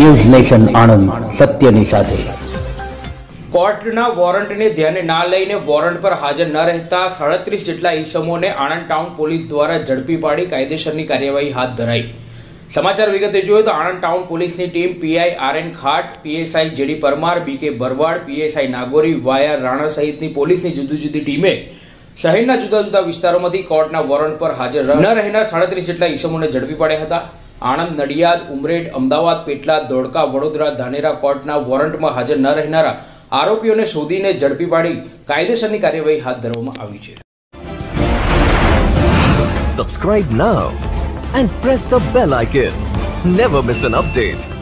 News nation Anand, સત્યની સાથે। કોર્ટના વોરંટને ધ્યાને ના લઈને વોરંટ પર હાજર ન રહેતા 37 જેટલા ઈસમોને આણંદ ટાઉન પોલીસ દ્વારા ઝડપી પાડી કાયદેસરની કાર્યવાહી હાથ ધરાઈ। સમાચાર વિગતે જોઈએ તો આણંદ ટાઉન પોલીસની team PI R N Khat, PSI J D Parmar, B K Bharwad, PSI Nagori, વાયા રાણા સહિતની પોલીસની જુદી જુદી ટીમે શહેરના જુદા જુદા વિસ્તારોમાંથી કોર્ટના વોરંટ પર હાજર ન રહેનાર 37 જેટલા ઈસમોને ઝડપી પાડ્યા હતા। આણંદ, નડિયાદ, ઉમરેઠ, અમદાવાદ, પેટલા, ધોળકા, વડોદરા, ધાનેરા કોર્ટના વોરંટમાં હાજર ન રહેનારા આરોપીઓને શોધીને ઝડપી પાડી કાયદેસરની કાર્યવાહી હાથ ધરવામાં આવી છે। Subscribe now and press the bell icon. Never miss an update.